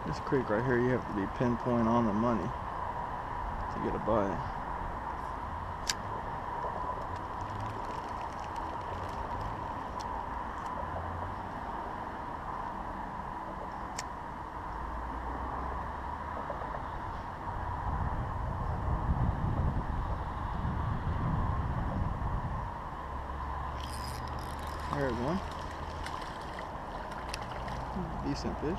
This creek right here, you have to be pinpoint on the money to get a bite. There's one. Decent fish.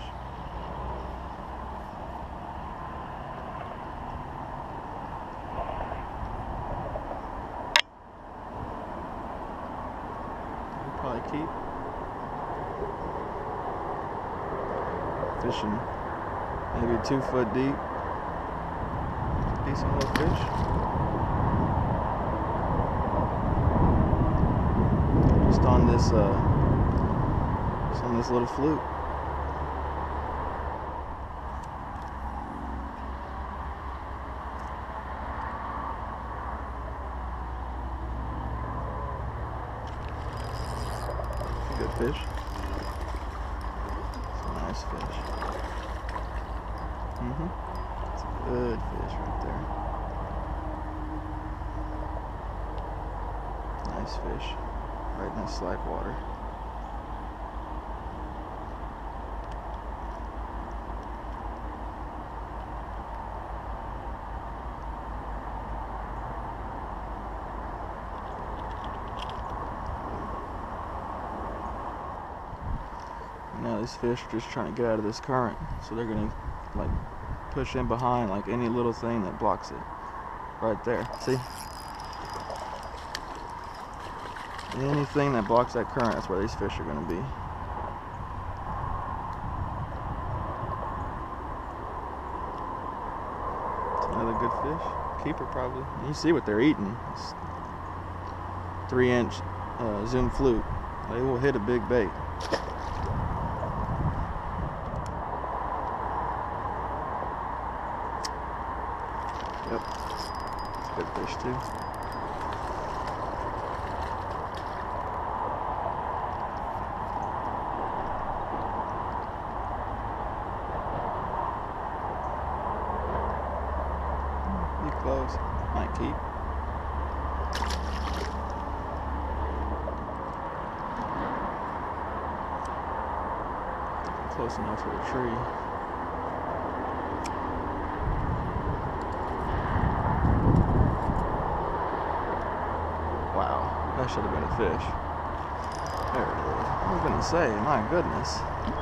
We'll probably keep fishing maybe 2 foot deep. Decent little fish. Just on this little fluke. Good fish. It's a nice fish. It's a good fish right there. Nice fish. Right in the slack water. Now these fish are just trying to get out of this current, so they're gonna like push in behind like any little thing that blocks it. Right there, see? Anything that blocks that current, that's where these fish are gonna be. It's another good fish. Keeper probably. You see what they're eating. It's 3-inch zoom fluke. They will hit a big bait. Yep, it's a good fish too. Be close, might keep. Close enough for the tree. Wow, that should have been a fish. There it is. I was gonna say, my goodness.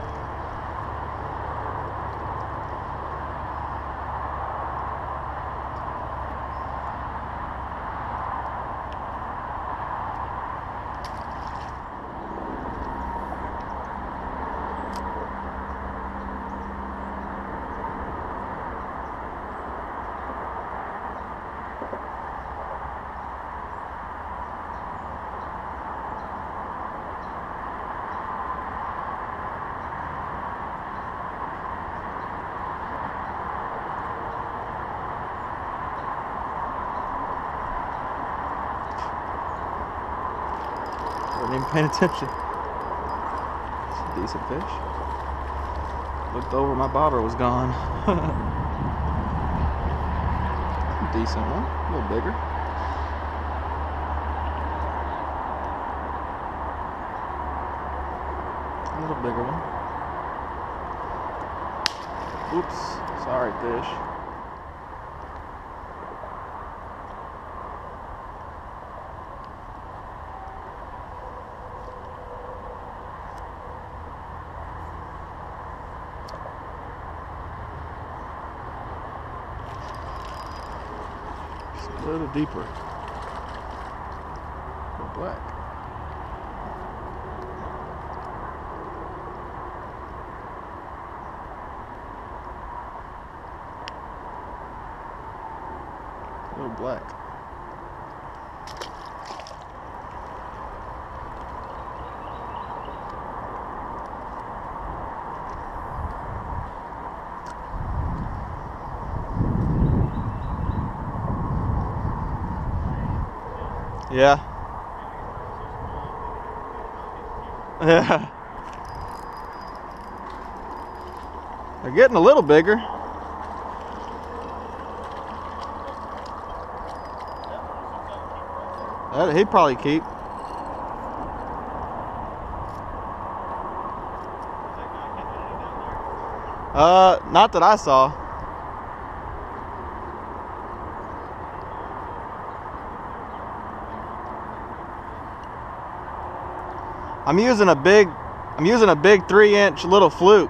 Wasn't even paying attention. It's a decent fish. Looked over, my bobber was gone. Decent one, a little bigger. A little bigger one. Oops, sorry fish. A little deeper. Go black. A little black. Yeah. Yeah. They're getting a little bigger. He'd probably keep. Not that I saw. I'm using a big 3-inch little fluke.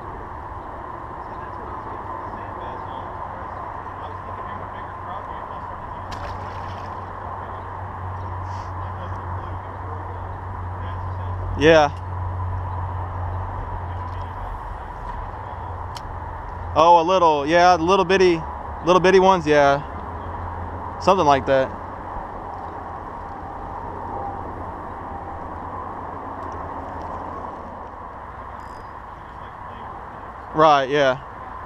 Yeah. Oh, little bitty ones, yeah. Something like that. Right, yeah.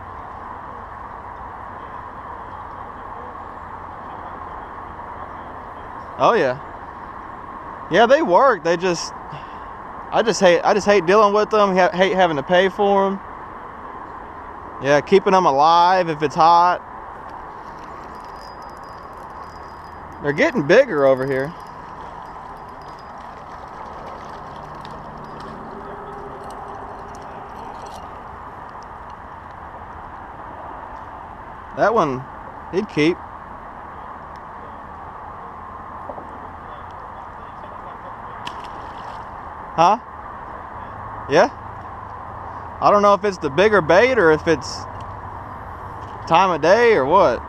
Oh yeah. Yeah, they work. I just hate dealing with them. Hate having to pay for them. Yeah, keeping them alive if it's hot. They're getting bigger over here. That one, he'd keep. Huh? Yeah? I don't know if it's the bigger bait or if it's time of day or what.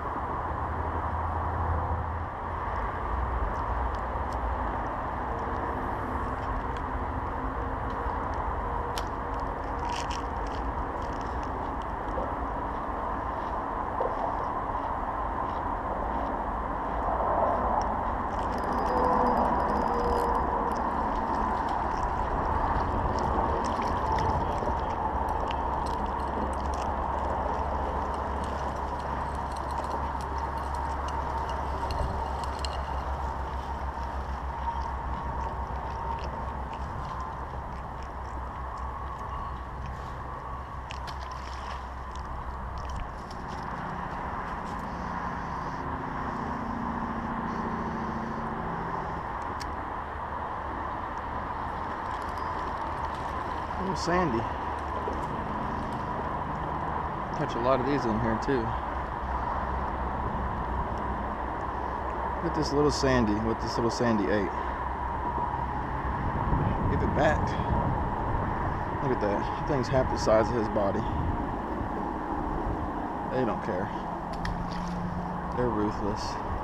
Little sandy. Catch a lot of these in here too. Look at this little sandy, what this little sandy ate. Give it back. Look at that. That thing's half the size of his body. They don't care. They're ruthless.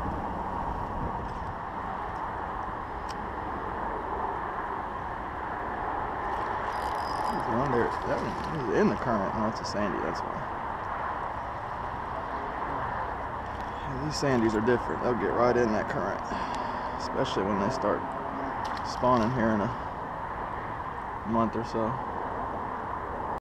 That one is in the current. No, it's a sandy, that's why. Yeah, these sandies are different. They'll get right in that current. Especially when they start spawning here in a month or so.